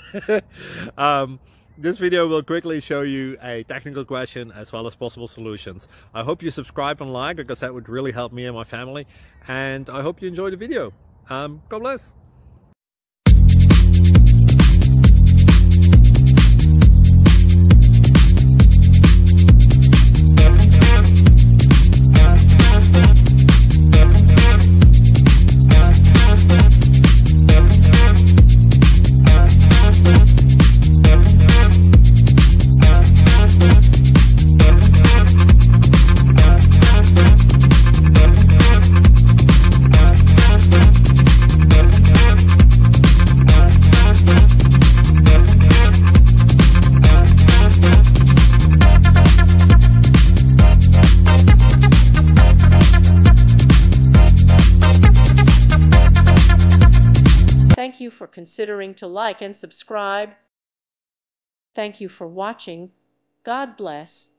um, this video will quickly show you a technical question as well as possible solutions. I hope you subscribe and like, because that would really help me and my family. And I hope you enjoy the video. God bless. Thank you for considering to like and subscribe. Thank you for watching. God bless.